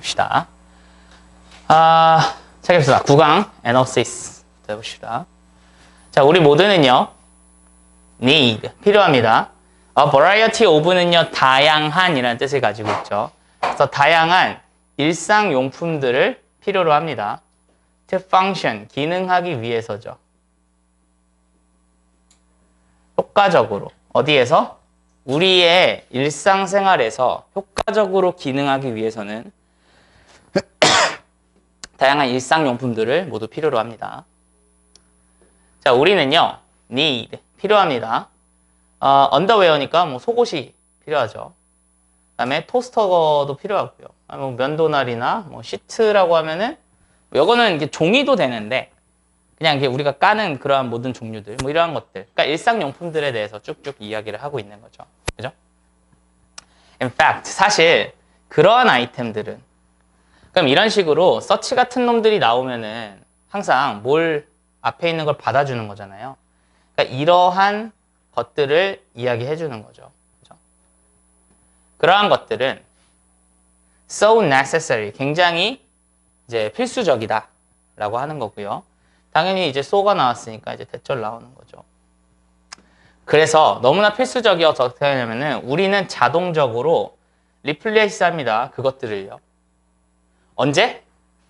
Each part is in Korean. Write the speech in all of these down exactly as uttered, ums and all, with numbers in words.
갑시다. 아, 자, 봅시다. 구 강 Analysis 해봅시다. 자, 우리 모두는요, need, 필요합니다. A variety of는요, 다양한 이라는 뜻을 가지고 있죠. 그래서 다양한 일상용품들을 필요로 합니다. To function, 기능하기 위해서죠. 효과적으로. 어디에서? 우리의 일상생활에서 효과적으로 기능하기 위해서는 다양한 일상용품들을 모두 필요로 합니다. 자, 우리는요, need, 필요합니다. 어, 언더웨어니까 뭐 속옷이 필요하죠. 그 다음에 토스터도 필요하고요. 뭐 면도날이나 뭐 시트라고 하면은, 이거는 이게 종이도 되는데, 그냥 이게 우리가 까는 그러한 모든 종류들, 뭐 이러한 것들. 그러니까 일상용품들에 대해서 쭉쭉 이야기를 하고 있는 거죠. 그죠? In fact, 사실 그러한 아이템들은, 그럼 이런 식으로 서치 같은 놈들이 나오면은 항상 뭘 앞에 있는 걸 받아주는 거잖아요. 그러니까 이러한 것들을 이야기해 주는 거죠. 그죠? 그러한 것들은 so necessary, 굉장히 이제 필수적이다 라고 하는 거고요. 당연히 이제 so가 나왔으니까 이제 대절 나오는 거죠. 그래서 너무나 필수적이어서 어떻게 하냐면은 우리는 자동적으로 replace 합니다. 그것들을요. 언제?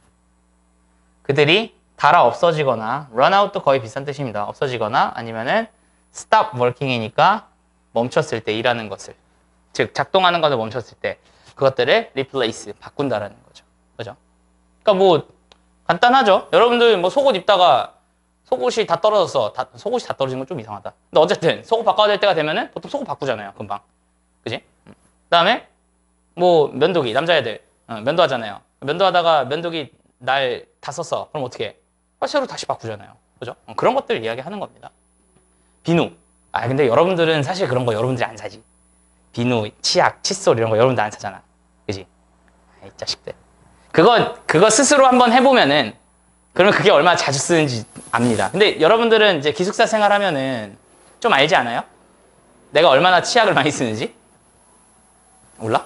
그들이 닳아 없어지거나 run out도 거의 비슷한 뜻입니다. 없어지거나 아니면은 stop working이니까 멈췄을 때 일하는 것을, 즉 작동하는 것을 멈췄을 때 그것들을 replace, 바꾼다라는 거죠. 그죠? 그러니까 뭐 간단하죠. 여러분들 뭐 속옷 입다가 속옷이 다 떨어졌어. 다, 속옷이 다 떨어진 건 좀 이상하다. 근데 어쨌든 속옷 바꿔야 될 때가 되면은 보통 속옷 바꾸잖아요. 금방. 그지? 그 다음에 뭐 면도기, 남자애들 어, 면도하잖아요. 면도하다가 면도기 날 다 썼어. 그럼 어떻게 해? 새로 다시 바꾸잖아요. 그죠? 어, 그런 것들 이야기하는 겁니다. 비누. 아 근데 여러분들은 사실 그런 거 여러분들이 안 사지. 비누, 치약, 칫솔 이런 거 여러분들 안 사잖아. 그지? 이 자식들. 그거 그거 스스로 한번 해보면은 그러면 그게 얼마나 자주 쓰는지 압니다. 근데 여러분들은 이제 기숙사 생활하면은 좀 알지 않아요? 내가 얼마나 치약을 많이 쓰는지? 몰라?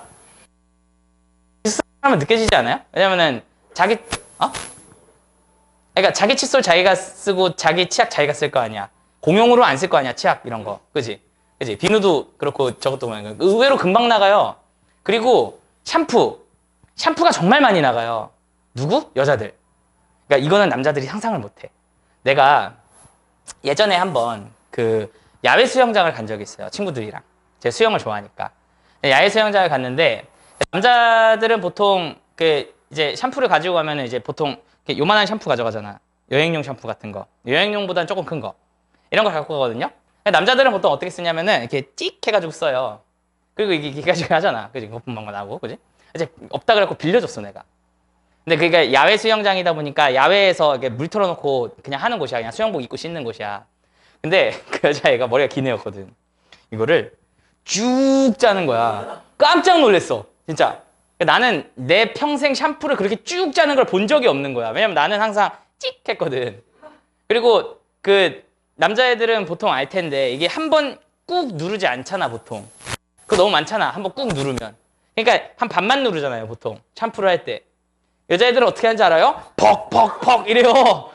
기숙사 하면 느껴지지 않아요? 왜냐면은 자기 어? 그러니까 자기 칫솔 자기가 쓰고 자기 치약 자기가 쓸 거 아니야. 공용으로 안 쓸 거 아니야. 치약 이런 거. 그지? 그지? 비누도 그렇고 저것도 그렇고 의외로 금방 나가요. 그리고 샴푸. 샴푸가 정말 많이 나가요. 누구? 여자들. 그러니까 이거는 남자들이 상상을 못해. 내가 예전에 한번 그 야외 수영장을 간 적이 있어요. 친구들이랑. 제가 수영을 좋아하니까. 야외 수영장을 갔는데 남자들은 보통 그 이제 샴푸를 가지고 가면은 이제 보통 요만한 샴푸 가져가잖아. 여행용 샴푸 같은 거. 여행용보다는 조금 큰 거. 이런 걸 갖고 가거든요. 남자들은 보통 어떻게 쓰냐면은 이렇게 찍 해가지고 써요. 그리고 이게 이렇게 가지고 하잖아. 그지? 거품 막 나고. 그지? 이제 없다 그래갖고 빌려줬어, 내가. 근데 그게 야외 수영장이다 보니까 야외에서 이렇게 물 틀어놓고 그냥 하는 곳이야. 그냥 수영복 입고 씻는 곳이야. 근데 그 여자애가 머리가 긴 애였거든. 이거를 쭉 짜는 거야. 깜짝 놀랐어. 진짜. 나는 내 평생 샴푸를 그렇게 쭉 짜는 걸 본 적이 없는 거야. 왜냐면 나는 항상 찍 했거든. 그리고 그 남자애들은 보통 알 텐데 이게 한 번 꾹 누르지 않잖아, 보통. 그거 너무 많잖아. 한 번 꾹 누르면. 그러니까 한 반만 누르잖아요, 보통. 샴푸를 할 때. 여자애들은 어떻게 하는지 알아요? 퍽퍽퍽 이래요.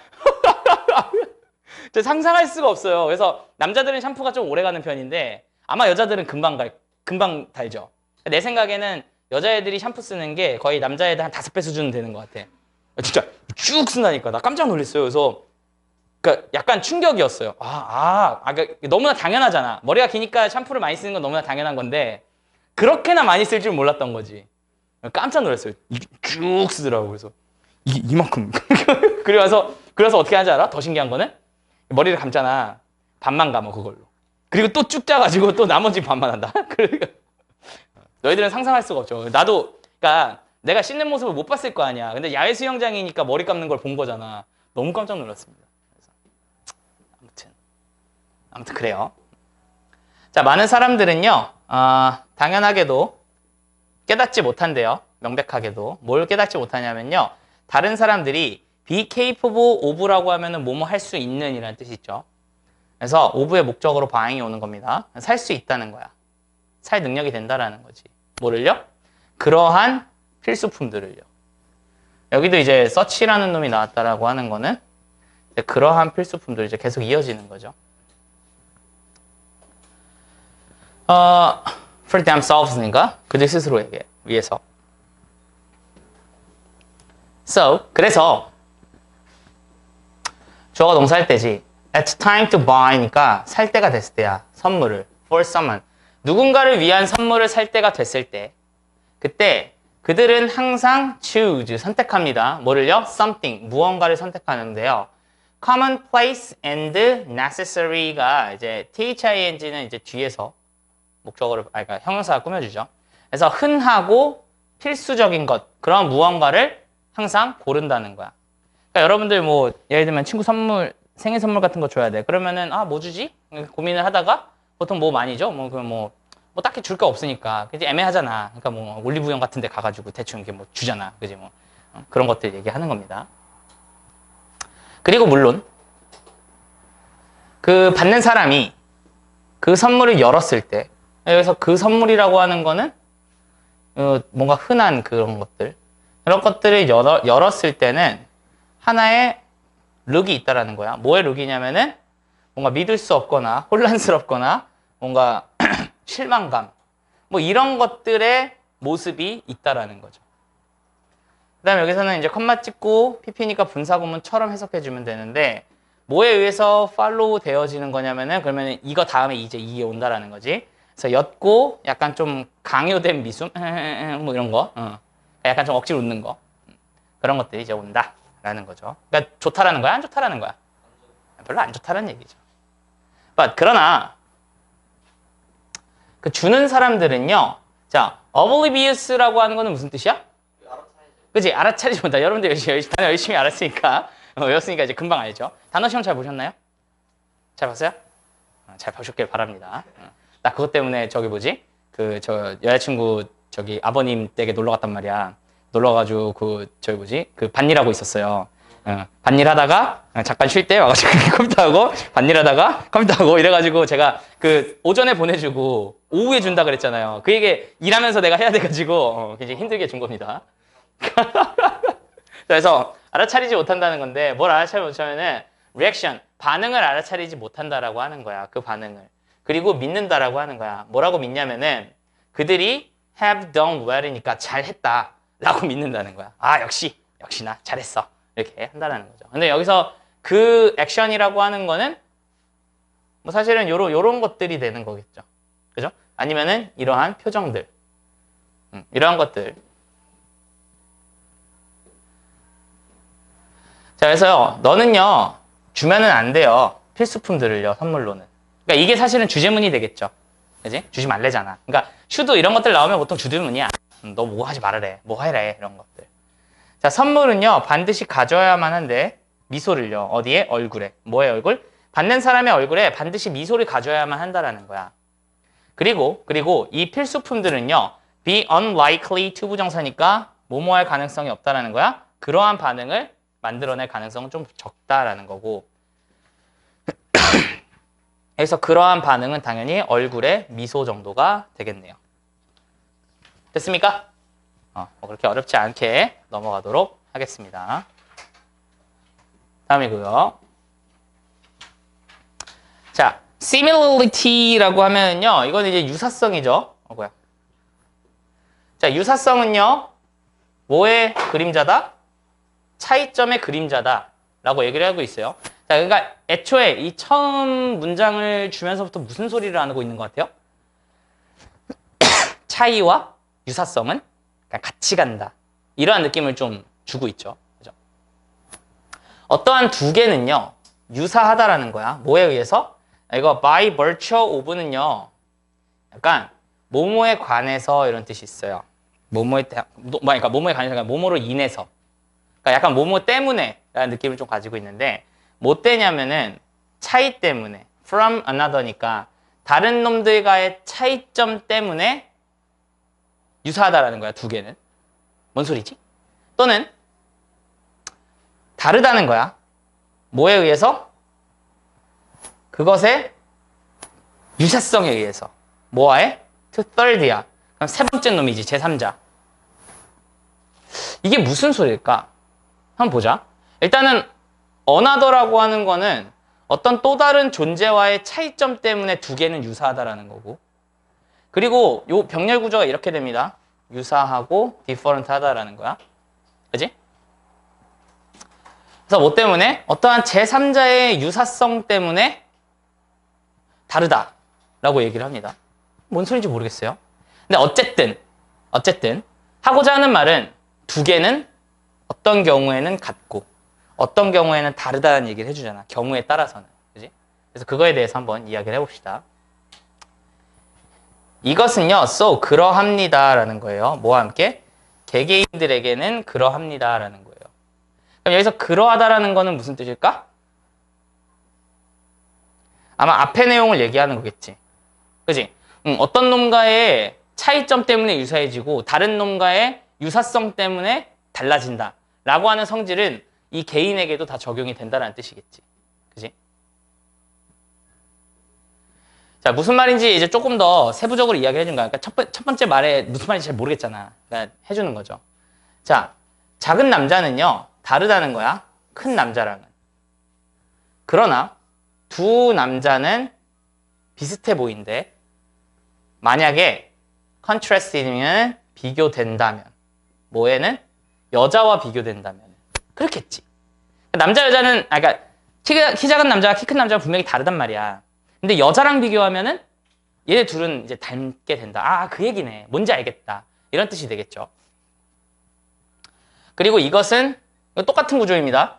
상상할 수가 없어요. 그래서 남자들은 샴푸가 좀 오래 가는 편인데 아마 여자들은 금방 갈, 금방 달죠. 내 생각에는 여자애들이 샴푸 쓰는 게 거의 남자애들 한 다섯 배 수준은 되는 것 같아. 진짜 쭉 쓴다니까. 나 깜짝 놀랐어요. 그래서 그러니까 약간 충격이었어요. 아, 아, 아 그러니까 너무나 당연하잖아. 머리가 기니까 샴푸를 많이 쓰는 건 너무나 당연한 건데 그렇게나 많이 쓸 줄 몰랐던 거지. 깜짝 놀랐어요. 쭉 쓰더라고. 그래서 이, 이만큼. 그래서 그래서 어떻게 하는지 알아? 더 신기한 거는 머리를 감잖아. 반만 감어 그걸로. 그리고 또 쭉 짜가지고 또 나머지 반만 한다. 그러니까 너희들은 상상할 수가 없죠. 나도 그러니까 내가 씻는 모습을 못 봤을 거 아니야. 근데 야외 수영장이니까 머리 감는 걸 본 거잖아. 너무 깜짝 놀랐습니다. 그래서 아무튼 아무튼 그래요. 자, 많은 사람들은요. 어, 당연하게도 깨닫지 못한대요. 명백하게도. 뭘 깨닫지 못하냐면요. 다른 사람들이 be capable of라고 하면은 뭐뭐 할 수 있는 이라는 뜻이 있죠. 그래서 of의 목적으로 방향이 오는 겁니다. 살 수 있다는 거야. 살 능력이 된다라는 거지. 뭐를요? 그러한 필수품들을요. 여기도 이제 such라는 놈이 나왔다라고 하는 거는 이제 그러한 필수품들이 이제 계속 이어지는 거죠. 어, for themselves니까 그들 스스로에게 위해서. So, 그래서 주어가 동사할 때지. It's time to buy니까 살 때가 됐을 때야. 선물을. For someone. 누군가를 위한 선물을 살 때가 됐을 때. 그때 그들은 항상 choose, 선택합니다. 뭐를요? something, 무언가를 선택하는데요. commonplace and necessary가 이제 thing는 이제 뒤에서 목적어를, 아니, 그러니까 형용사가 꾸며주죠. 그래서 흔하고 필수적인 것, 그런 무언가를 항상 고른다는 거야. 그러니까 여러분들 뭐 예를 들면 친구 선물, 생일 선물 같은 거 줘야 돼. 그러면은 아, 뭐 주지? 고민을 하다가 보통 뭐 많이 줘? 뭐 그럼 뭐, 뭐 딱히 줄 게 없으니까. 그지 애매하잖아. 그러니까 뭐 올리브영 같은 데 가가지고 대충 이렇게 뭐 주잖아. 그지 뭐. 어, 그런 것들 얘기하는 겁니다. 그리고 물론 그 받는 사람이 그 선물을 열었을 때, 여기서 그 선물이라고 하는 거는 어, 뭔가 흔한 그런 것들, 그런 것들을 열어, 열었을 때는 하나의 룩이 있다라는 거야. 뭐의 룩이냐면은 뭔가 믿을 수 없거나 혼란스럽거나 뭔가 실망감, 뭐 이런 것들의 모습이 있다라는 거죠. 그 다음에 여기서는 이제 컴마 찍고 피피니까 분사구문처럼 해석해주면 되는데, 뭐에 의해서 팔로우 되어지는 거냐면은, 그러면 이거 다음에 이제 이게 온다라는 거지. 그래서 옅고 약간 좀 강요된 미숨, 뭐 이런 거, 어. 약간 좀 억지로 웃는 거, 그런 것들이 이제 온다라는 거죠. 그러니까 좋다라는 거야, 안 좋다라는 거야? 별로 안 좋다라는 얘기죠. But 그러나 그 주는 사람들은요, 자, oblivious라고 하는 거는 무슨 뜻이야? 그치? 알아차리지 못한다. 여러분들 열심히, 단어 열심히 알았으니까, 어, 외웠으니까 이제 금방 알죠? 단어 시험 잘 보셨나요? 잘 봤어요? 어, 잘 보셨길 바랍니다. 어. 나 그것 때문에 저기 뭐지? 그, 저, 여자친구 저기 아버님 댁에 놀러 갔단 말이야. 놀러 가지고 그, 저기 뭐지? 그 밭일하고 있었어요. 어, 밭일 하다가 잠깐 쉴 때 와가지고 컴퓨터 하고 밭일 하다가 컴퓨터 하고 이래가지고 제가 그 오전에 보내주고 오후에 준다 그랬잖아요. 그 얘기 일하면서 내가 해야 돼가지고 어, 굉장히 힘들게 준 겁니다. 그래서 알아차리지 못한다는 건데, 뭘 알아차리지 못하면은 리액션, 반응을 알아차리지 못한다라고 하는 거야. 그 반응을. 그리고 믿는다라고 하는 거야. 뭐라고 믿냐면은 그들이 have done well이니까 잘했다 라고 믿는다는 거야. 아, 역시 역시나 잘했어 이렇게 한다는 거죠. 근데 여기서 그 액션이라고 하는 거는 뭐 사실은 요런 요런 것들이 되는 거겠죠. 그죠? 아니면은 이러한 표정들, 음, 이러한 것들. 자, 그래서요, 너는요, 주면은 안 돼요. 필수품들을요, 선물로는. 그러니까 이게 사실은 주제문이 되겠죠. 그지? 주지 말래잖아. 그러니까 슈도 이런 것들 나오면 보통 주제문이야. 음, 너 뭐 하지 말아래. 뭐 해래. 이런 것들. 자, 선물은요, 반드시 가져야만 한데, 미소를요, 어디에? 얼굴에. 뭐의 얼굴? 받는 사람의 얼굴에 반드시 미소를 가져야만 한다라는 거야. 그리고, 그리고 이 필수품들은요, be unlikely to 부정사니까 뭐뭐 할 가능성이 없다라는 거야. 그러한 반응을 만들어낼 가능성은 좀 적다라는 거고. 그래서 그러한 반응은 당연히 얼굴에 미소 정도가 되겠네요. 됐습니까? 어, 뭐 그렇게 어렵지 않게 넘어가도록 하겠습니다. 다음이고요. 자, similarity라고 하면요, 이건 이제 유사성이죠. 어, 뭐야? 자, 유사성은요, 뭐의 그림자다? 차이점의 그림자다 라고 얘기를 하고 있어요. 자, 그러니까 애초에 이 처음 문장을 주면서부터 무슨 소리를 안 하고 있는 것 같아요? 차이와 유사성은 같이 간다, 이러한 느낌을 좀 주고 있죠. 그죠? 어떠한 두 개는요, 유사하다라는 거야. 뭐에 의해서? 이거 by virtue of는요, 약간 뭐뭐에 관해서 이런 뜻이 있어요. 뭐뭐에, 그러니까 뭐뭐에 관해서, 그러니까 뭐뭐로 인해서, 그러니까 약간 뭐뭐 때문에 라는 느낌을 좀 가지고 있는데, 뭐 때냐면은 차이 때문에, from another니까 다른 놈들과의 차이점 때문에 유사하다라는 거야, 두 개는. 뭔 소리지? 또는 다르다는 거야. 뭐에 의해서? 그것의 유사성에 의해서. 뭐와의? to third야. 그럼 세 번째 놈이지, 제삼자. 이게 무슨 소리일까? 한번 보자. 일단은 another라고 하는 거는 어떤 또 다른 존재와의 차이점 때문에 두 개는 유사하다라는 거고, 그리고 요 병렬 구조가 이렇게 됩니다. 유사하고 different 하다라는 거야. 그지? 그래서 뭐 때문에? 어떠한 제삼자의 유사성 때문에 다르다라고 얘기를 합니다. 뭔 소리인지 모르겠어요. 근데 어쨌든 어쨌든 하고자 하는 말은 두 개는 어떤 경우에는 같고 어떤 경우에는 다르다는 얘기를 해주잖아. 경우에 따라서는. 그지? 그래서 그거에 대해서 한번 이야기를 해봅시다. 이것은요, so 그러합니다 라는 거예요. 뭐와 함께? 개개인들에게는 그러합니다 라는 거예요. 그럼 여기서 그러하다라는 거는 무슨 뜻일까? 아마 앞의 내용을 얘기하는 거겠지. 그지? 음, 어떤 놈과의 차이점 때문에 유사해지고 다른 놈과의 유사성 때문에 달라진다 라고 하는 성질은 이 개인에게도 다 적용이 된다는 뜻이겠지. 그지? 자, 무슨 말인지 이제 조금 더 세부적으로 이야기를 해준 거야. 그러니까 첫, 번, 첫 번째 말에 무슨 말인지 잘 모르겠잖아. 그러니까 해주는 거죠. 자, 작은 남자는요, 다르다는 거야. 큰 남자랑은. 그러나 두 남자는 비슷해 보이는데 만약에 컨트라스트면 비교된다면 뭐에는? 여자와 비교된다면 그렇겠지. 남자 여자는 아 그러니까 키, 키 작은 남자와 키 큰 남자가 분명히 다르단 말이야. 근데 여자랑 비교하면은 얘네 둘은 이제 닮게 된다. 아, 그 얘기네. 뭔지 알겠다. 이런 뜻이 되겠죠. 그리고 이것은 똑같은 구조입니다.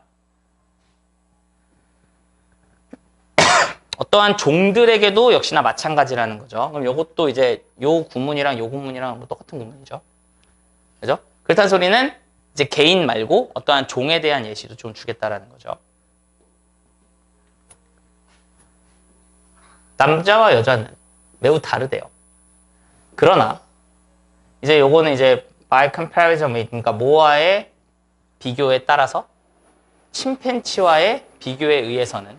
어떠한 종들에게도 역시나 마찬가지라는 거죠. 그럼 이것도 이제 요 구문이랑 요 구문이랑 뭐 똑같은 구문이죠. 그죠? 그렇다는 소리는 이제 개인 말고 어떠한 종에 대한 예시도 좀 주겠다라는 거죠. 남자와 여자는 매우 다르대요. 그러나 이제 요거는 이제 by comparison, 그러니까 뭐와의 비교에 따라서 침팬치와의 비교에 의해서는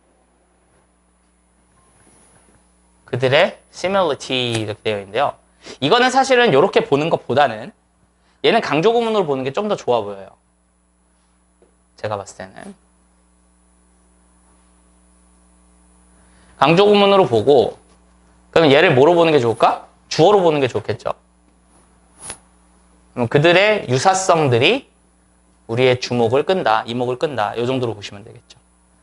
그들의 similarity 이렇게 되어 있는데요. 이거는 사실은 이렇게 보는 것보다는 얘는 강조 구문으로 보는 게 좀 더 좋아 보여요. 제가 봤을 때는. 강조 구문으로 보고 그럼 얘를 뭐로 보는 게 좋을까? 주어로 보는 게 좋겠죠. 그럼 그들의 유사성들이 우리의 주목을 끈다, 이목을 끈다. 이 정도로 보시면 되겠죠.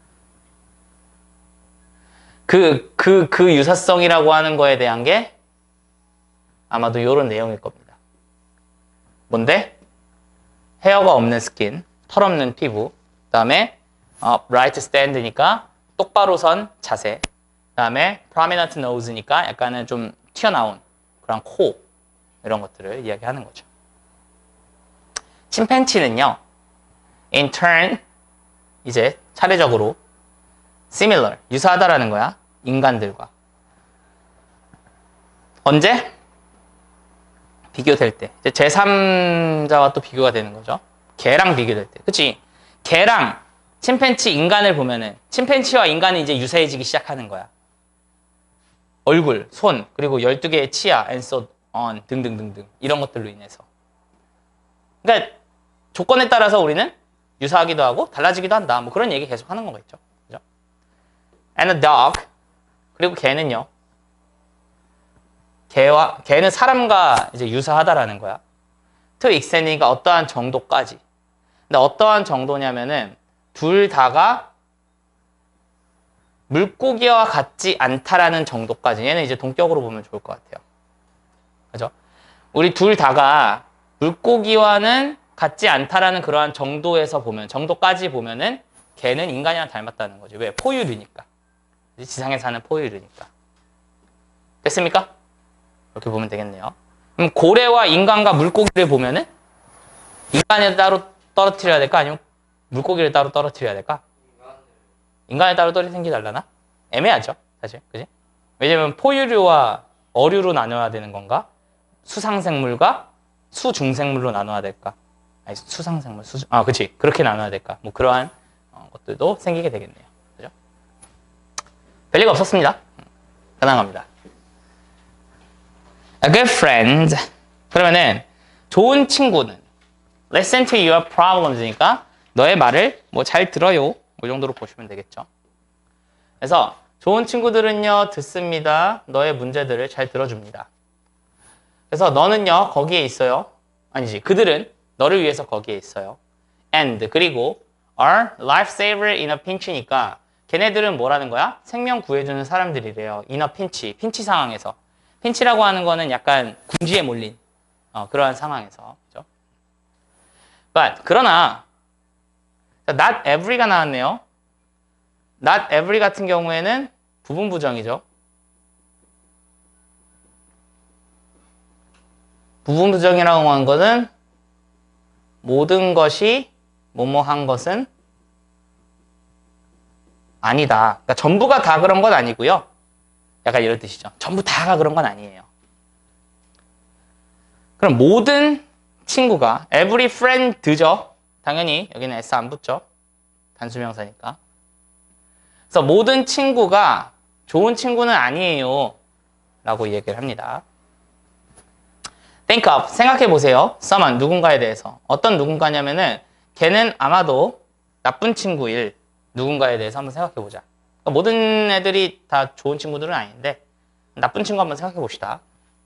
그, 그, 그 유사성이라고 하는 거에 대한 게 아마도 이런 내용일 겁니다. 뭔데? 헤어가 없는 스킨, 털 없는 피부, 그 다음에 어, right stand니까 똑바로 선 자세, 그 다음에 prominent nose니까 약간은 좀 튀어나온 그런 코, 이런 것들을 이야기하는 거죠. 침팬치는요, in turn, 이제 차례적으로 similar, 유사하다라는 거야. 인간들과. 언제? 비교될 때. 이제 제삼자와 또 비교가 되는 거죠. 개랑 비교될 때. 그치? 개랑 침팬치, 인간을 보면은 침팬치와 인간은 이제 유사해지기 시작하는 거야. 얼굴, 손, 그리고 열두 개의 치아, and so on, 등등등등. 이런 것들로 인해서. 그러니까 조건에 따라서 우리는 유사하기도 하고 달라지기도 한다. 뭐 그런 얘기 계속 하는 거겠죠. 그죠? And a dog. 그리고 개는요. 개와, 개는 사람과 이제 유사하다라는 거야. to extend이니까 어떠한 정도까지. 근데 어떠한 정도냐면은 둘 다가 물고기와 같지 않다라는 정도까지. 얘는 이제 동격으로 보면 좋을 것 같아요. 그죠? 우리 둘 다가 물고기와는 같지 않다라는 그러한 정도에서 보면, 정도까지 보면은 개는 인간이랑 닮았다는 거죠. 왜? 포유류니까. 지상에 사는 포유류니까. 됐습니까? 이렇게 보면 되겠네요. 그럼 고래와 인간과 물고기를 보면은 인간을 따로 떨어뜨려야 될까? 아니면 물고기를 따로 떨어뜨려야 될까? 인간을 따로 떨어뜨리는 게 달라나? 애매하죠, 사실. 그지? 왜냐면 포유류와 어류로 나눠야 되는 건가? 수상생물과 수중생물로 나눠야 될까? 아니, 수상생물, 수중, 아, 그치. 그렇게 나눠야 될까? 뭐, 그러한 어, 것들도 생기게 되겠네요. 그죠? 별리가 없었습니다. 가능합니다. A good friend. 그러면은, 좋은 친구는 listen to your problems니까 너의 말을 뭐 잘 들어요. 이 정도로 보시면 되겠죠. 그래서 좋은 친구들은요, 듣습니다. 너의 문제들을 잘 들어줍니다. 그래서 너는요, 거기에 있어요. 아니지, 그들은 너를 위해서 거기에 있어요. And, 그리고 are lifesaver in a pinch니까 걔네들은 뭐라는 거야? 생명 구해주는 사람들이래요. in a pinch, 핀치 상황에서. 핀치라고 하는 거는 약간 궁지에 몰린 어, 그러한 상황에서. 그죠? But, 그러나 not every가 나왔네요. not every 같은 경우에는 부분 부정이죠. 부분 부정이라고 하는 것은 모든 것이 뭐뭐한 것은 아니다. 그러니까 전부가 다 그런 건 아니고요. 약간 이런 뜻이죠. 전부 다가 그런 건 아니에요. 그럼 모든 친구가 every friend죠. 당연히 여기는 s 안 붙죠. 단수명사니까. 그래서 모든 친구가 좋은 친구는 아니에요. 라고 얘기를 합니다. Think of, 생각해보세요. someone, 누군가에 대해서. 어떤 누군가냐면은 걔는 아마도 나쁜 친구일 누군가에 대해서 한번 생각해보자. 그러니까 모든 애들이 다 좋은 친구들은 아닌데 나쁜 친구 한번 생각해봅시다.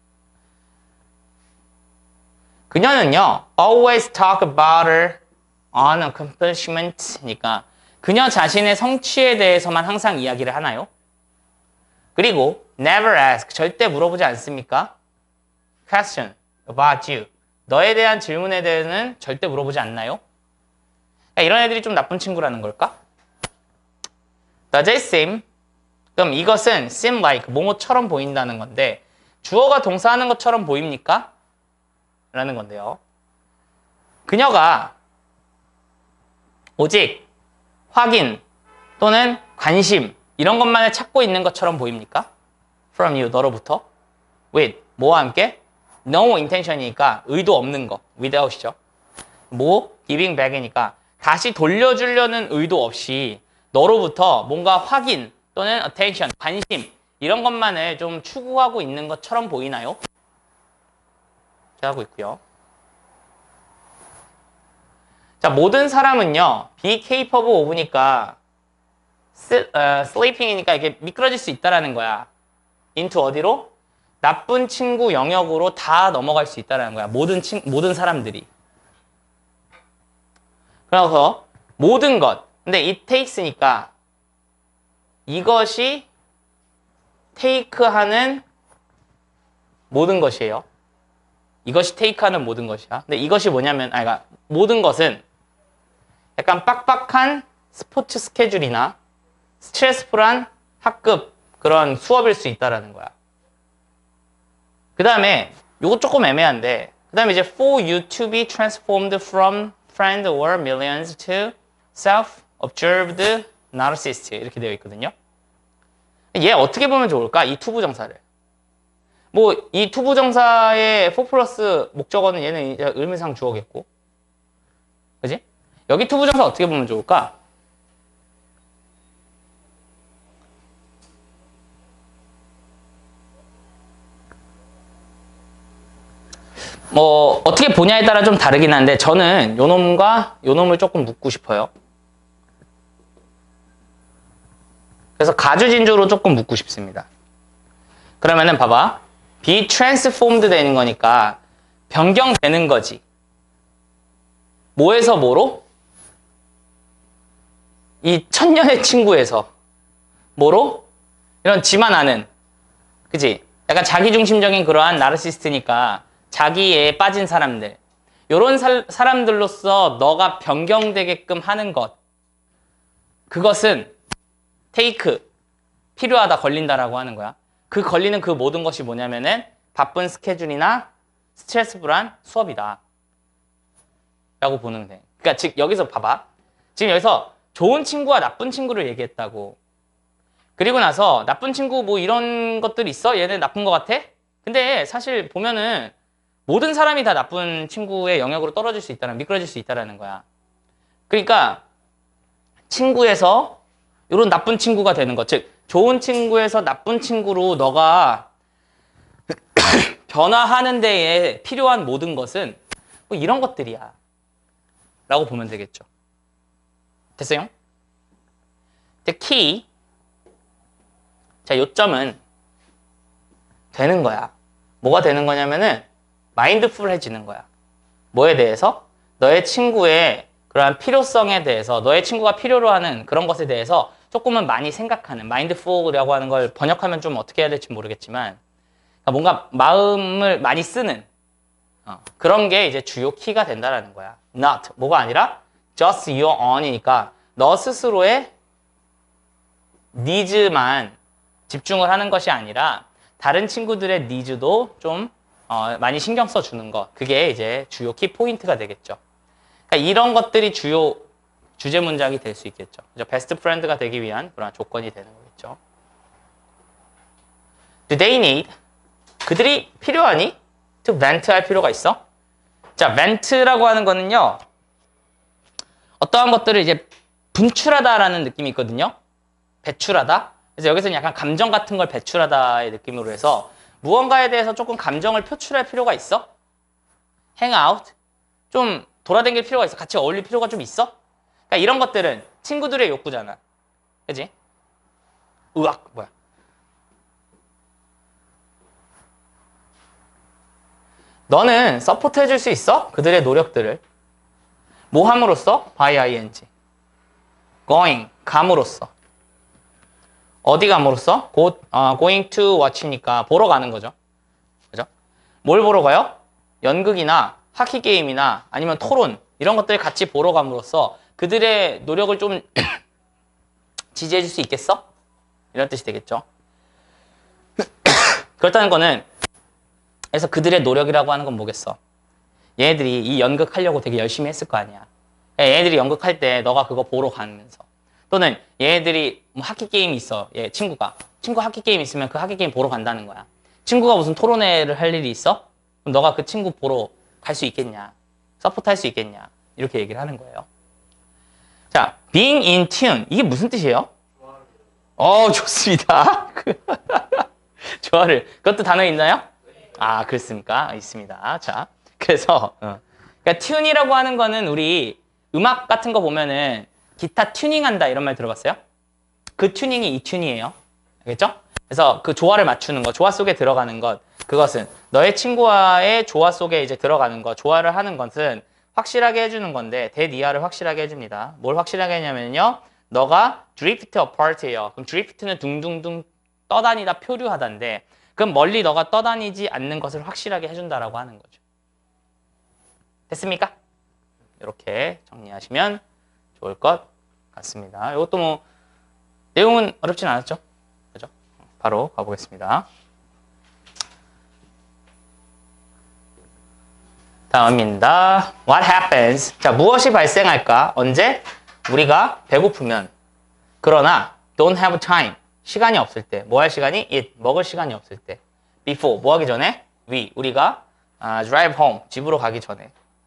그녀는요, always talk about her own accomplishment니까 그녀 자신의 성취에 대해서만 항상 이야기를 하나요? 그리고 never ask, 절대 물어보지 않습니까? question about you, 너에 대한 질문에 대해서는 절대 물어보지 않나요? 그러니까 이런 애들이 좀 나쁜 친구라는 걸까? Does it seem? 그럼 이것은 seem like, 뭐뭐처럼 보인다는 건데 주어가 동사하는 것처럼 보입니까? 라는 건데요. 그녀가 오직 확인 또는 관심 이런 것만을 찾고 있는 것처럼 보입니까? From you, 너로부터. With, 뭐와 함께? No intention이니까 의도 없는 거. without이죠. 뭐? giving back이니까 다시 돌려주려는 의도 없이 너로부터 뭔가 확인 또는 attention, 관심 이런 것만을 좀 추구하고 있는 것처럼 보이나요? 이렇게 하고 있고요. 자, 모든 사람은요, be capable of니까 sleeping이니까 이게 미끄러질 수 있다라는 거야. into 어디로? 나쁜 친구 영역으로 다 넘어갈 수 있다라는 거야. 모든 친, 모든 사람들이. 그래서 모든 것. 근데 it takes니까 이것이 take하는 모든 것이에요. 이것이 take하는 모든 것이야. 근데 이것이 뭐냐면, 아니, 그러니까 모든 것은 약간 빡빡한 스포츠 스케줄이나 스트레스풀한 학급 그런 수업일 수 있다라는 거야. 그 다음에 요거 조금 애매한데 그 다음에 이제 for you to be transformed from friend or millions to self-observed narcissist 이렇게 되어 있거든요. 얘 어떻게 보면 좋을까? 이 투부정사를. 뭐 이 투부정사의 for 플러스 목적어는 얘는 이제 의미상 주어겠고 그지? 여기 투부정사 어떻게 보면 좋을까? 뭐 어떻게 보냐에 따라 좀 다르긴 한데 저는 요 놈과 요 놈을 조금 묶고 싶어요. 그래서 가주진주로 조금 묶고 싶습니다. 그러면은 봐봐. be transformed 되는 거니까 변경되는 거지. 뭐에서 뭐로? 이 천년의 친구에서 뭐로? 이런 지만 아는 그지? 약간 자기중심적인 그러한 나르시스트니까 자기에 빠진 사람들 요런 사, 사람들로서 너가 변경되게끔 하는 것 그것은 take 필요하다 걸린다라고 하는 거야. 그 걸리는 그 모든 것이 뭐냐면은 바쁜 스케줄이나 스트레스풀한 수업이다 라고 보는 돼. 그러니까 즉 여기서 봐봐. 지금 여기서 좋은 친구와 나쁜 친구를 얘기했다고. 그리고 나서 나쁜 친구 뭐 이런 것들 있어? 얘네 나쁜 것 같아? 근데 사실 보면은 모든 사람이 다 나쁜 친구의 영역으로 떨어질 수 있다는, 미끄러질 수 있다는 거야. 그러니까 친구에서 이런 나쁜 친구가 되는 것. 즉 좋은 친구에서 나쁜 친구로 너가 변화하는 데에 필요한 모든 것은 뭐 이런 것들이야 라고 보면 되겠죠. 됐어요? The key. 자, 요점은 되는 거야. 뭐가 되는 거냐면은 마인드풀해지는 거야. 뭐에 대해서? 너의 친구의 그러한 필요성에 대해서, 너의 친구가 필요로 하는 그런 것에 대해서 조금은 많이 생각하는, 마인드풀이라고 하는 걸 번역하면 좀 어떻게 해야 될지 모르겠지만 그러니까 뭔가 마음을 많이 쓰는 어, 그런 게 이제 주요 키가 된다라는 거야. Not, 뭐가 아니라 just your own이니까 너 스스로의 needs만 집중을 하는 것이 아니라 다른 친구들의 needs도 좀 어, 많이 신경 써주는 것. 그게 이제 주요 키 포인트가 되겠죠. 그러니까 이런 것들이 주요 주제 문장이 될 수 있겠죠. 그죠? 베스트 프렌드가 되기 위한 그런 조건이 되는 거겠죠. Do they need? 그들이 필요하니? To vent 할 필요가 있어? 자, vent라고 하는 거는요. 어떠한 것들을 이제 분출하다라는 느낌이 있거든요. 배출하다. 그래서 여기서는 약간 감정 같은 걸 배출하다의 느낌으로 해서 무언가에 대해서 조금 감정을 표출할 필요가 있어? hang out? 좀 돌아다닐 필요가 있어? 같이 어울릴 필요가 좀 있어? 그러니까 이런 것들은 친구들의 욕구잖아. 그지? 으악, 뭐야. 너는 서포트 해줄 수 있어? 그들의 노력들을. 뭐 함으로써? by ing. going, 감으로써. 어디 감으로써? go, uh, going to watch니까 보러 가는 거죠. 그죠? 뭘 보러 가요? 연극이나 하키 게임이나 아니면 토론 이런 것들 같이 보러 감으로써 그들의 노력을 좀 지지해 줄 수 있겠어? 이런 뜻이 되겠죠. 그렇다는 거는 그래서 그들의 노력이라고 하는 건 뭐겠어? 얘네들이 이 연극 하려고 되게 열심히 했을 거 아니야. 얘네들이 연극할 때 너가 그거 보러 가면서 또는 얘네들이 뭐 하키 게임이 있어. 얘 친구가. 친구 하키 게임 있으면 그 하키 게임 보러 간다는 거야. 친구가 무슨 토론회를 할 일이 있어? 그럼 너가 그 친구 보러 갈 수 있겠냐? 서포트 할 수 있겠냐? 이렇게 얘기를 하는 거예요. 자, being in tune. 이게 무슨 뜻이에요? 어, 좋습니다. 좋아를. 그것도 단어 있나요? 아, 그렇습니까? 있습니다. 자, 그래서 어. 그러니까 튠이라고 하는 거는 우리 음악 같은 거 보면은 기타 튜닝한다 이런 말 들어봤어요? 그 튜닝이 이 튠이에요. 알겠죠? 그래서 그 조화를 맞추는 거, 조화 속에 들어가는 것, 그것은 너의 친구와의 조화 속에 이제 들어가는 것, 조화를 하는 것은 확실하게 해주는 건데 대니아를 확실하게 해줍니다. 뭘 확실하게 하냐면요, 너가 drift apart예요. 그럼 drift는 둥둥둥 떠다니다, 표류하다인데 그럼 멀리 너가 떠다니지 않는 것을 확실하게 해준다라고 하는 거죠. 됐습니까? 이렇게 정리하시면 좋을 것 같습니다. 이것도 뭐 내용은 어렵진 않았죠? 그죠? 바로 가보겠습니다. 다음입니다. What happens? 자, 무엇이 발생할까? 언제? 우리가 배고프면. 그러나 don't have time. 시간이 없을 때. 뭐 할 시간이? eat. 먹을 시간이 없을 때. Before. 뭐 하기 전에? we. 우리가 uh, drive home. 집으로 가기 전에.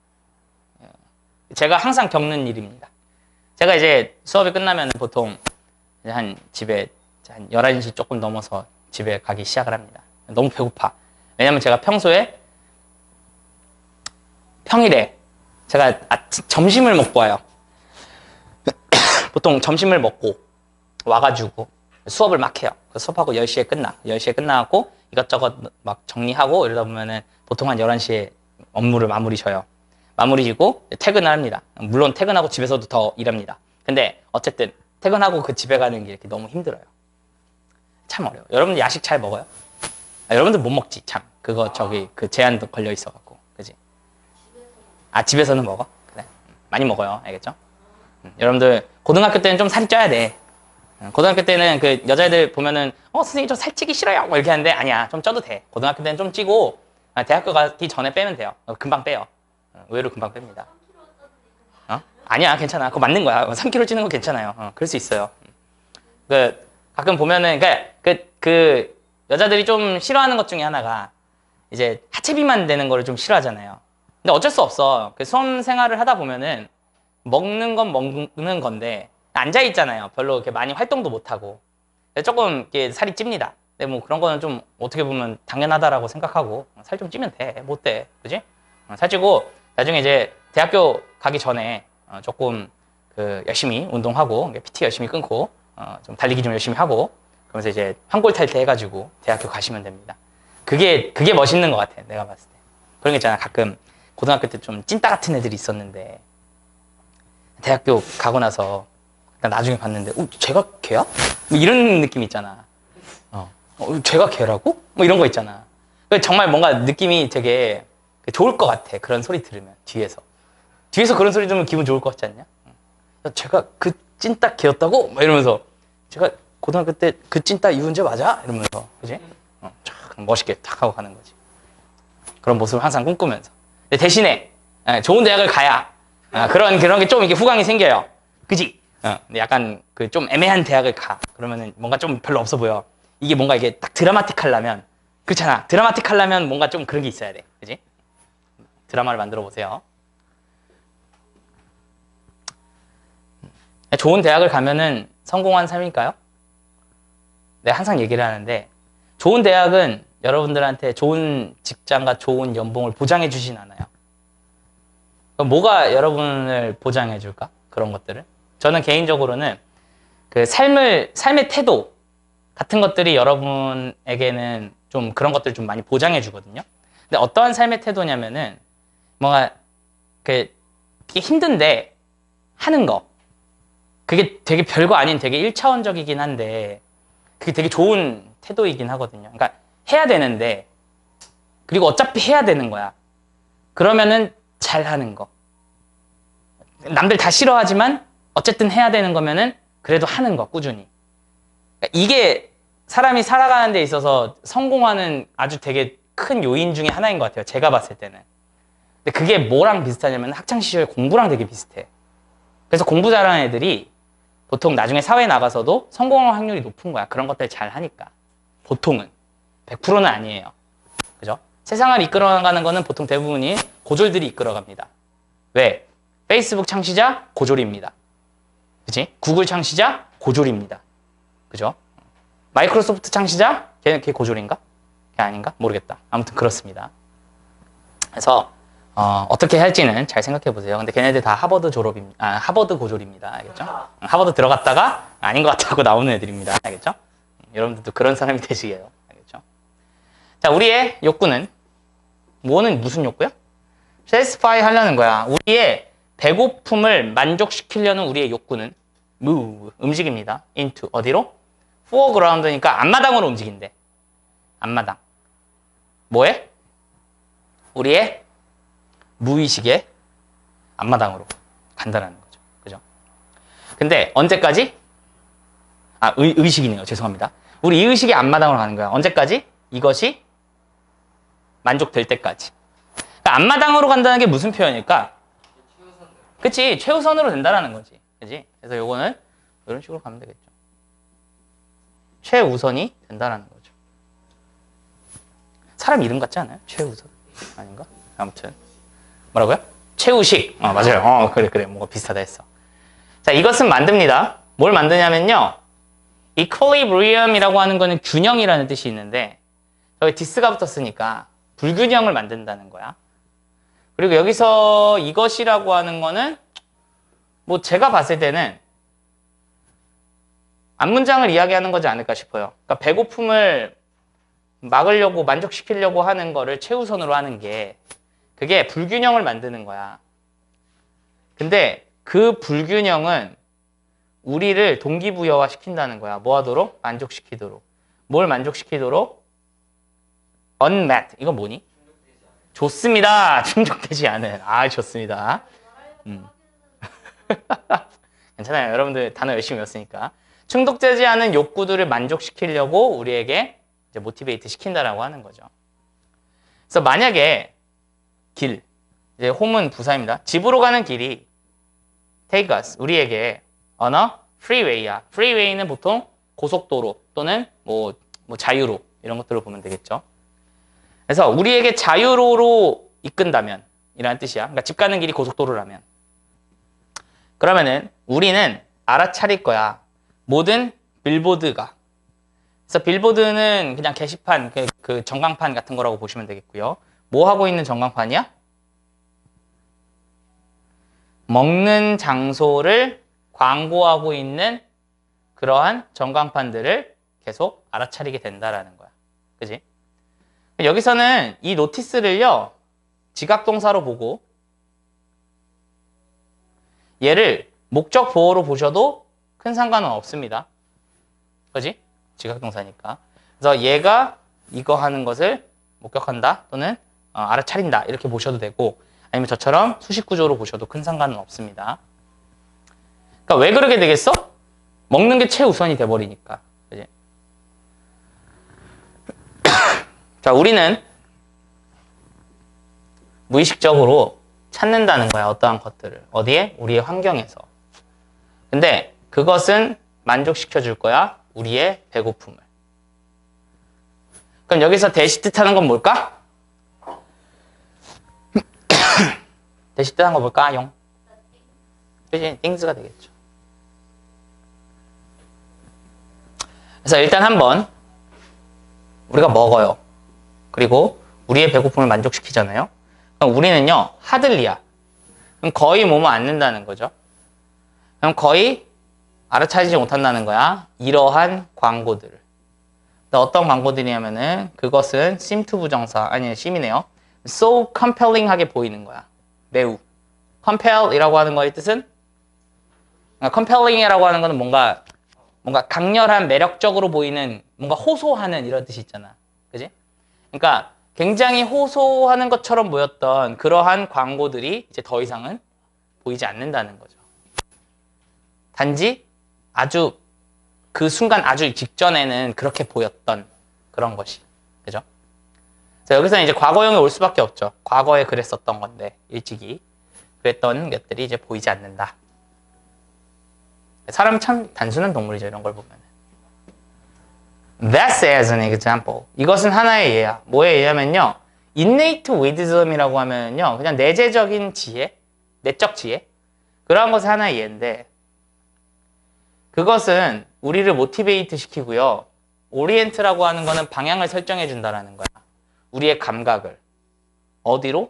제가 항상 겪는 일입니다. 제가 이제 수업이 끝나면 보통 한 집에 한 열한 시 조금 넘어서 집에 가기 시작을 합니다. 너무 배고파. 왜냐면 제가 평소에 평일에 제가 아침, 점심을 먹고 와요. 보통 점심을 먹고 와가지고 수업을 막 해요. 수업하고 열 시에 끝나. 열 시에 끝나고 이것저것 막 정리하고 이러다 보면은 보통 한 열한 시에 업무를 마무리 져요. 마무리 지고 퇴근을 합니다. 물론 퇴근하고 집에서도 더 일합니다. 근데 어쨌든 퇴근하고 그 집에 가는 게 이렇게 너무 힘들어요. 참 어려워요. 여러분들 야식 잘 먹어요? 아, 여러분들 못 먹지, 참. 그거 저기 그 제한도 걸려 있어갖고. 그지? 아, 집에서는 먹어? 그래. 많이 먹어요. 알겠죠? 음, 여러분들 고등학교 때는 좀 살이 쪄야 돼. 음, 고등학교 때는 그 여자애들 보면은 어 선생님 저 살찌기 싫어요 뭐 이렇게 하는데 아니야, 좀 쪄도 돼. 고등학교 때는 좀 찌고 아, 대학교 가기 전에 빼면 돼요. 어, 금방 빼요. 어, 의외로 금방 뺍니다. 어? 아니야, 괜찮아. 그거 맞는 거야. 삼 킬로그램 찌는 거 괜찮아요. 어, 그럴 수 있어요. 그 가끔 보면은 그, 그, 그 여자들이 좀 싫어하는 것 중에 하나가 이제 하체 비만 되는 거를 좀 싫어하잖아요. 근데 어쩔 수 없어. 그 수험 생활을 하다 보면은 먹는 건 먹는 건데 앉아 있잖아요. 별로 이렇게 많이 활동도 못 하고 조금 이렇게 살이 찝니다. 근데 뭐 그런 거는 좀 어떻게 보면 당연하다라고 생각하고 살 좀 찌면 돼. 못 돼. 그지? 살찌고 나중에 이제 대학교 가기 전에 조금 그 열심히 운동하고 피티 열심히 끊고 어, 좀 달리기 좀 열심히 하고 그러면서 이제 환골탈태 해가지고 대학교 가시면 됩니다. 그게 그게 멋있는 것 같아. 내가 봤을 때. 그런 게 있잖아. 가끔 고등학교 때 좀 찐따 같은 애들이 있었는데 대학교 가고 나서 나중에 봤는데 어, 쟤가 걔야? 뭐 이런 느낌 있잖아. 어, 어 쟤가 걔라고? 뭐 이런 거 있잖아. 정말 뭔가 느낌이 되게 좋을 것 같아. 그런 소리 들으면 뒤에서 뒤에서 그런 소리 들으면 기분 좋을 것 같지 않냐? 야, 제가 그 찐따 걔였다고? 막 이러면서 제가 고등학교 때 그 찐따 이훈재 맞아? 이러면서 그지? 어, 촥 멋있게 탁 하고 가는 거지. 그런 모습을 항상 꿈꾸면서. 근데 대신에 예, 좋은 대학을 가야 아, 그런 그런 게 좀 이렇게 후광이 생겨요. 그지? 어, 근데 약간 그 좀 애매한 대학을 가. 그러면은 뭔가 좀 별로 없어 보여. 이게 뭔가 이게 딱 드라마틱하려면 그렇잖아. 드라마틱하려면 뭔가 좀 그런 게 있어야 돼. 그지? 드라마를 만들어 보세요. 좋은 대학을 가면은 성공한 삶일까요? 내가 항상 얘기를 하는데 좋은 대학은 여러분들한테 좋은 직장과 좋은 연봉을 보장해 주진 않아요. 그럼 뭐가 여러분을 보장해 줄까? 그런 것들을. 저는 개인적으로는 그 삶을, 삶의 태도 같은 것들이 여러분에게는 좀 그런 것들을 좀 많이 보장해 주거든요. 근데 어떠한 삶의 태도냐면은 뭔가 그 힘든데 하는 거. 그게 되게 별거 아닌 되게 일차원적이긴 한데 그게 되게 좋은 태도이긴 하거든요. 그러니까 해야 되는데 그리고 어차피 해야 되는 거야. 그러면은 잘 하는 거. 남들 다 싫어하지만 어쨌든 해야 되는 거면은 그래도 하는 거 꾸준히. 그러니까 이게 사람이 살아가는 데 있어서 성공하는 아주 되게 큰 요인 중에 하나인 것 같아요. 제가 봤을 때는. 근데 그게 뭐랑 비슷하냐면 학창시절 공부랑 되게 비슷해. 그래서 공부 잘하는 애들이 보통 나중에 사회에 나가서도 성공할 확률이 높은 거야. 그런 것들 잘 하니까. 보통은. 백 퍼센트는 아니에요. 그죠? 세상을 이끌어가는 거는 보통 대부분이 고졸들이 이끌어갑니다. 왜? 페이스북 창시자 고졸입니다. 그치? 구글 창시자 고졸입니다. 그죠? 마이크로소프트 창시자 걔, 걔 고졸인가? 걔 아닌가? 모르겠다. 아무튼 그렇습니다. 그래서 어, 어떻게 할지는 잘 생각해 보세요. 근데 걔네들 다 하버드 졸업입니다. 아, 하버드 고졸입니다. 알겠죠? 하버드 들어갔다가 아닌 것 같다고 나오는 애들입니다. 알겠죠? 여러분들도 그런 사람이 되시게요. 알겠죠? 자, 우리의 욕구는 뭐는 무슨 욕구야? satisfy 하려는 거야. 우리의 배고픔을 만족시키려는 우리의 욕구는 move, 움직입니다. into, 어디로? foreground니까 앞마당으로 움직인대. 앞마당. 뭐해? 우리의 무의식의 앞마당으로 간다라는 거죠. 그죠? 근데 언제까지? 아, 의, 의식이네요. 죄송합니다. 우리 이 의식의 앞마당으로 가는 거야. 언제까지? 이것이 만족될 때까지. 그러니까 앞마당으로 간다는 게 무슨 표현일까? 그치? 최우선으로 된다라는 거지. 그치? 그래서 요거는 이런 식으로 가면 되겠죠. 최우선이 된다라는 거죠. 사람 이름 같지 않아요? 최우선. 아닌가? 아무튼. 뭐라고요? 최우식. 어, 맞아요. 어, 그래, 그래. 뭔가 비슷하다 했어. 자, 이것은 만듭니다. 뭘 만드냐면요. equilibrium이라고 하는 거는 균형이라는 뜻이 있는데, 여기 디스가 붙었으니까 불균형을 만든다는 거야. 그리고 여기서 이것이라고 하는 거는, 뭐 제가 봤을 때는 앞문장을 이야기하는 거지 않을까 싶어요. 그러니까 배고픔을 막으려고, 만족시키려고 하는 거를 최우선으로 하는 게, 그게 불균형을 만드는 거야. 근데 그 불균형은 우리를 동기부여화 시킨다는 거야. 뭐 하도록? 만족시키도록. 뭘 만족시키도록? unmet. 이거 뭐니? 좋습니다. 충족되지 않은. 아, 좋습니다. 음. 괜찮아요. 여러분들 단어 열심히 외웠으니까. 충족되지 않은 욕구들을 만족시키려고 우리에게 이제 모티베이트 시킨다라고 하는 거죠. 그래서 만약에 길, 이제 홈은 부사입니다. 집으로 가는 길이 take us, 우리에게 언어 freeway야. freeway는 보통 고속도로 또는 뭐, 뭐 자유로 이런 것들을 보면 되겠죠. 그래서 우리에게 자유로로 이끈다면 이라는 뜻이야. 그러니까 집 가는 길이 고속도로라면 그러면은 우리는 알아차릴 거야. 모든 빌보드가. 그래서 빌보드는 그냥 게시판, 그, 그 전광판 같은 거라고 보시면 되겠고요. 뭐 하고 있는 전광판이야? 먹는 장소를 광고하고 있는 그러한 전광판들을 계속 알아차리게 된다라는 거야. 그지? 여기서는 이 노티스를요, 지각동사로 보고 얘를 목적 보어로 보셔도 큰 상관은 없습니다. 그지? 지각동사니까. 그래서 얘가 이거 하는 것을 목격한다 또는 어, 알아차린다 이렇게 보셔도 되고, 아니면 저처럼 수식구조로 보셔도 큰 상관은 없습니다. 그러니까 왜 그러게 되겠어? 먹는 게 최우선이 돼버리니까. 그지? 자, 우리는 무의식적으로 찾는다는 거야, 어떠한 것들을. 어디에? 우리의 환경에서. 근데 그것은 만족시켜 줄 거야, 우리의 배고픔을. 그럼 여기서 대시 뜻하는 건 뭘까? 대시 뜻한 거 뭘까요? 그치? things가 되겠죠. 그래서 일단 한번 우리가 먹어요. 그리고 우리의 배고픔을 만족시키잖아요. 그럼 우리는요, 하들리야. 그럼 거의 몸을 앓는다는 거죠. 그럼 거의 알아차리지 못한다는 거야, 이러한 광고들을. 어떤 광고들이냐면은 그것은 seem to 부정사, 아니 seem이네요. so compelling하게 보이는 거야. 매우. compell이라고 하는 거의 뜻은, compelling이라고 하는 거는 뭔가 뭔가 강렬한, 매력적으로 보이는, 뭔가 호소하는 이런 뜻이 있잖아. 그지? 그러니까 굉장히 호소하는 것처럼 보였던 그러한 광고들이 이제 더 이상은 보이지 않는다는 거죠. 단지 아주 그 순간 아주 직전에는 그렇게 보였던 그런 것이. 그죠? 그래서 여기서는 이제 과거형이 올 수밖에 없죠. 과거에 그랬었던 건데, 일찍이 그랬던 것들이 이제 보이지 않는다. 사람은 참 단순한 동물이죠, 이런 걸 보면. That's as an example. 이것은 하나의 예야. 뭐의 예냐면요, innate wisdom이라고 하면요, 그냥 내재적인 지혜, 내적 지혜, 그러한 것이 하나의 예인데, 그것은 우리를 모티베이트 시키고요, 오리엔트라고 하는 거는 방향을 설정해 준다라는 거야. 우리의 감각을 어디로?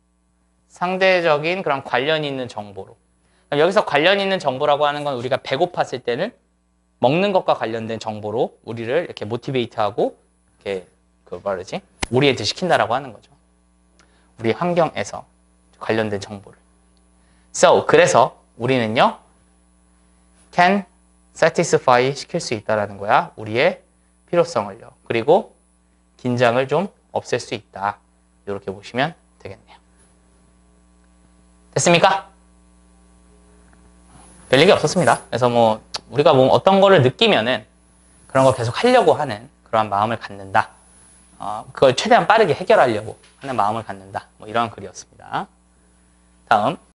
상대적인 그런 관련 있는 정보로. 여기서 관련 있는 정보라고 하는 건 우리가 배고팠을 때는 먹는 것과 관련된 정보로 우리를 이렇게 모티베이트하고 이렇게 그 말이지 오리엔트 시킨다라고 하는 거죠. 우리 환경에서 관련된 정보를. So 그래서 우리는요, can satisfy 시킬 수 있다라는 거야, 우리의 필요성을요. 그리고 긴장을 좀 없앨 수 있다. 이렇게 보시면 되겠네요. 됐습니까? 별 얘기 없었습니다. 그래서 뭐 우리가 뭐 어떤 거를 느끼면은 그런 거 계속 하려고 하는 그러한 마음을 갖는다. 어, 그걸 최대한 빠르게 해결하려고 하는 마음을 갖는다. 뭐 이런 글이었습니다. 다음.